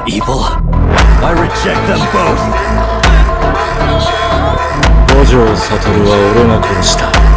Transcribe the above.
evil. I reject them both. 五条悟は俺が殺した。